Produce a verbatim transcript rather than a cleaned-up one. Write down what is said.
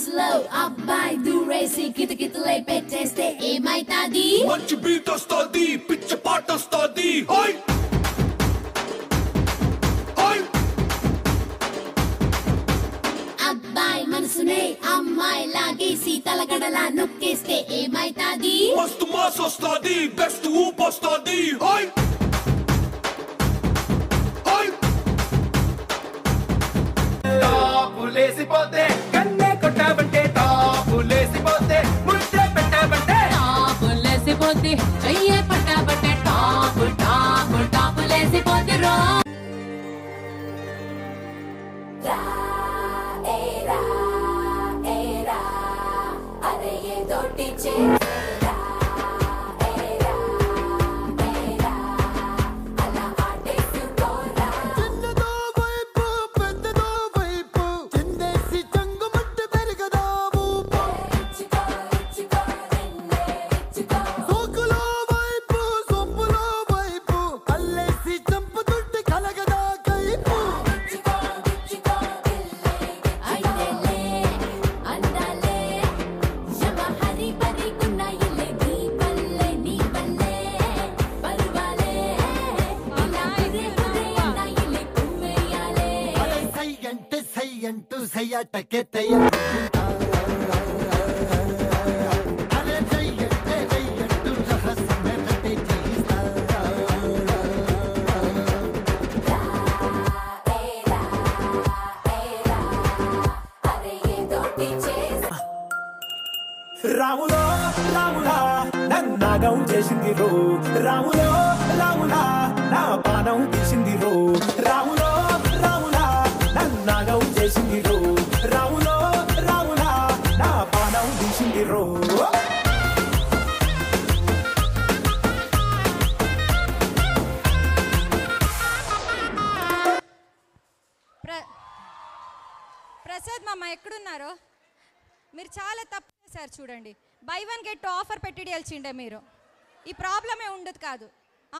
మనసులో అబ్బాయి దూరేసి కితకితలై పెట్టేస్తే ఏమైతాది? మంచి బీట్ వస్తాది, పిచ్చ పాట వస్తాది. అబ్బాయి మనసునే అమ్మాయి లాగేసి తలగడలా నొక్కేస్తే ఏమైతాది? మస్తు మాస్ వస్తాది, బెస్ట్ ఊప్ వస్తాది. లేసిపోతే కన్నే కొట్టావంటే టాపు లేసిపోతే ముద్ర పెట్టావంటే టాపు లేసిపోతే చెయ్యే పట్టావంటే టాపు టాపు టాపు లేసిపోతే రో రా ఏ రా ఏ రా అరే ఏ తోటి చే రాములో రాములా నన్నాగం చేసింది రో రాములో రాములా నా పానం తీసింది రో రాములో రాములా నన్నాగం చేసింది రో రాములో రాములా నా పానం తీసింది రో ప్రసాద్ మామ ఎక్కడున్నారో మీరు చాలా తప్పు చేశారు చూడండి బై వన్ గెట్ ఆఫర్ పెట్టి వెళ్ళిండే మీరు ఈ ప్రాబ్లమే ఉండదు కాదు